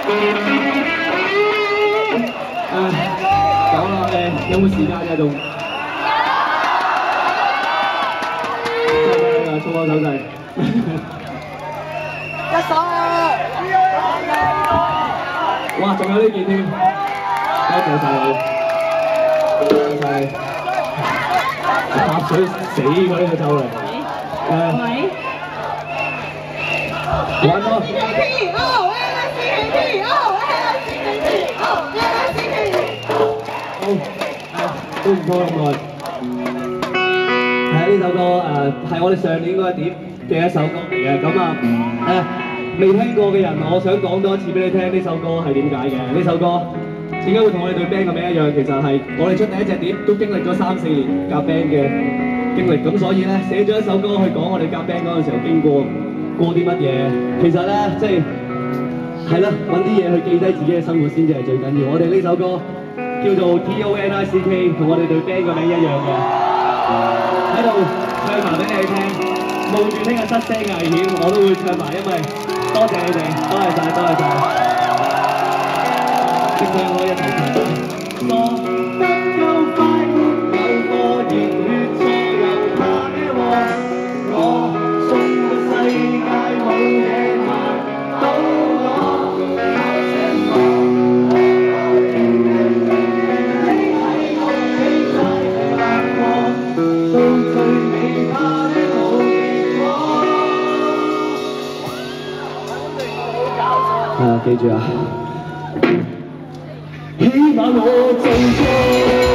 講啦，有冇時間呀仲？搓下手勢。一手啊！哇，仲有呢件添，多謝晒你，多謝晒。插水死過呢個咒嚟。喂。玩多。好，都唔拖咁耐。係啊，呢首歌係我哋上年嗰一碟嘅一首歌嚟嘅。咁未聽過嘅人，我想講多一次俾你聽，呢首歌係點解嘅？呢首歌點解會同我哋隊 band 嘅名一樣？其實係我哋出第一隻碟都經歷咗3、4年夾 band 嘅經歷，咁所以咧寫咗一首歌去講我哋夾 band 嗰陣時候經過啲乜嘢。其實咧即係啦，揾啲嘢去記低自己嘅生活先至係最緊要。我哋呢首歌叫做 TONICK， 同我哋隊 band 個名一樣嘅，喺度唱埋俾你聽。冒住聽日失聲危險，我都會唱埋，因為多謝你哋，多謝晒，多謝晒。識唱可以一齊唱。傻得夠快，有個熱血錯又怕咩喎？我信個世界冇嘢難到我。記住啊！起碼我做過。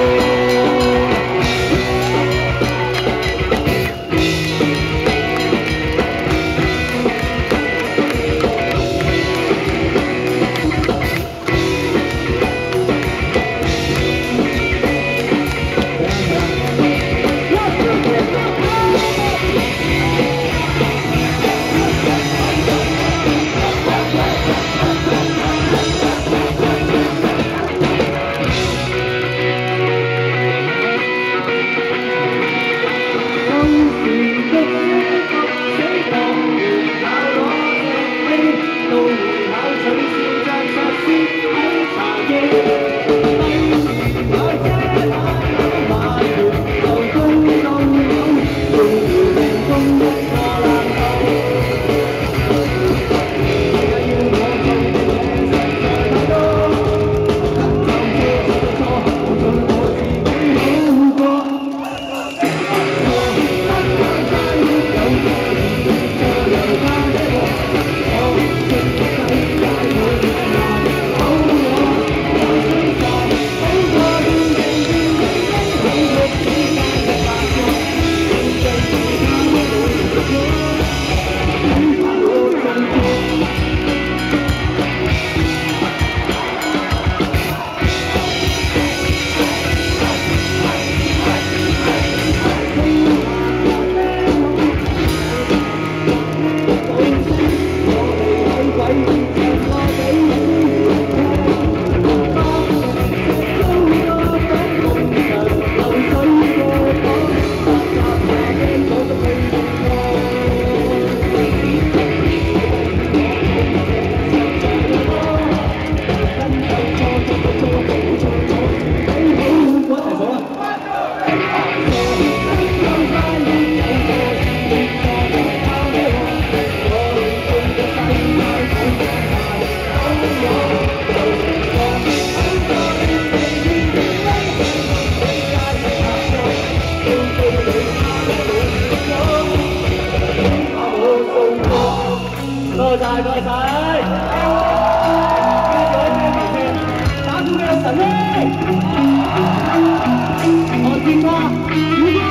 多謝晒，打鼓嘅神咧，我見過。